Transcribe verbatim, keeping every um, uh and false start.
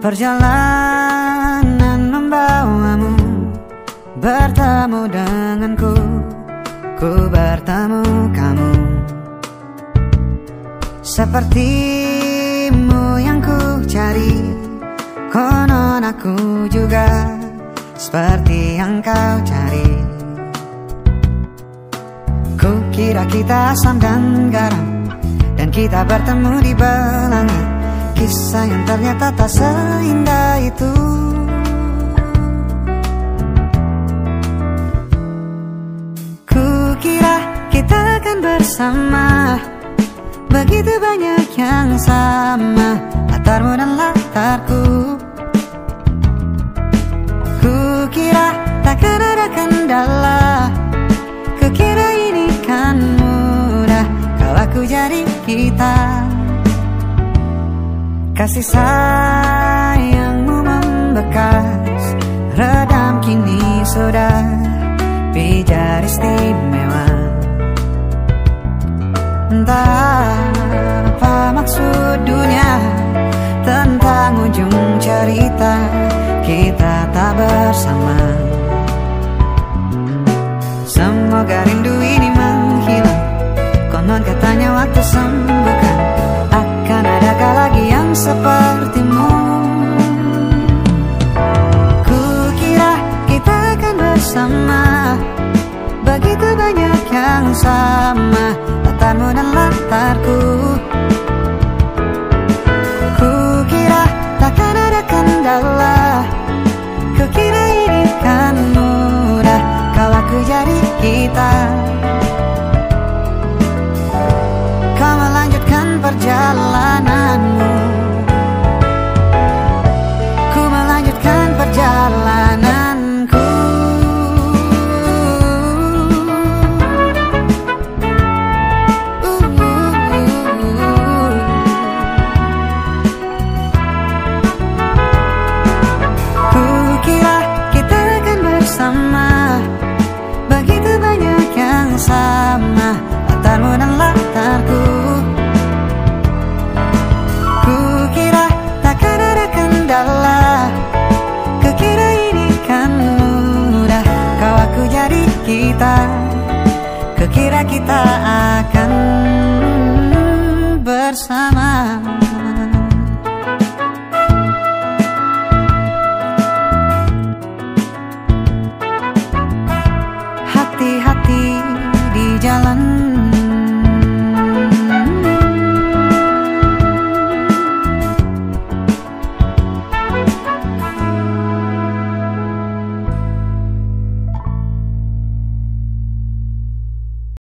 Perjalanan membawamu bertemu denganku, ku bertemu kamu. Sepertimu yang ku cari, konon aku juga seperti yang kau cari. Ku kira kita asam dan garam, dan kita bertemu di belanga. Kisah yang ternyata tak seindah itu. Ku kira kita akan bersama, begitu banyak yang sama, latarmu dan latarku. Ku kira takkan ada kendala, ku kira ini kan mudah kalau aku jadi kita. Kasih sayangmu membekas, redam kini sudah pijar istimewa. Entah apa maksud dunia tentang ujung cerita kita tak bersama. Semoga rindu ini menghilang, konon katanya waktu sembuhkan. Akan adakah lagi yang sepertimu? Ku kira kita akan bersama, begitu banyak yang sama, latarmu dan latarku. Ku kira takkan ada kendala, ku kira ini kan mudah kalau aku jadi kita. Kau melanjutkan perjalananmu, ku melanjutkan perjalananku. Ku kira kita akan bersama, begitu banyak yang sama, latarmu dan latarku. Ku kira takkan ada kendala, ku kira ini kan mudah kalau aku jadi kita. Ku kira kita akan bersama.